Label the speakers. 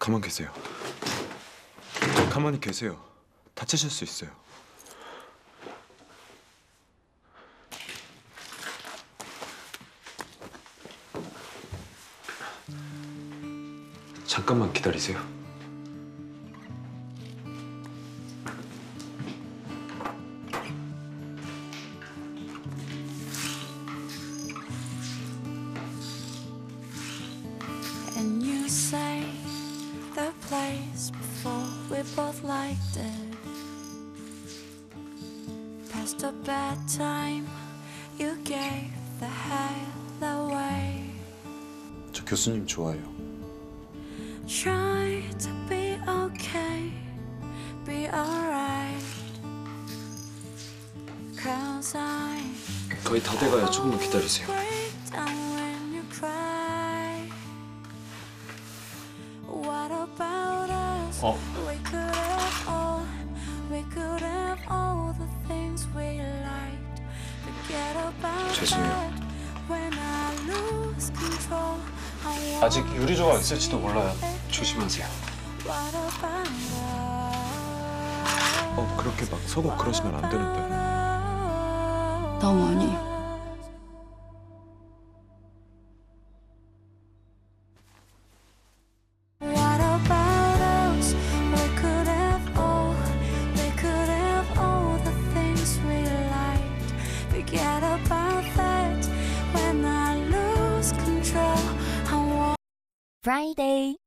Speaker 1: 가만 계세요. 가만히 계세요. 다치실 수 있어요. 잠깐만 기다리세요.
Speaker 2: And you say the place before we both liked it. Past a bad time, you gave the hell away.
Speaker 1: 저 교수님 좋아해요.
Speaker 2: Try to be okay, be alright. Cause I
Speaker 1: 거의 다 돼가요. 조금만 기다리세요.
Speaker 2: break down when you cry. What about us? We could have all the things we liked. Forget about
Speaker 1: 죄송해요.
Speaker 2: that. When I lose control, I
Speaker 3: 아직 유리 조각 있을지도 몰라요.
Speaker 1: 조심하세요.
Speaker 2: What about us?
Speaker 1: 그렇게 막 서고 그러시면 안 되는데.
Speaker 4: 너무 아니.
Speaker 2: What about us? We could have all the things we liked. Forget about that. When I lose control, I want
Speaker 5: Friday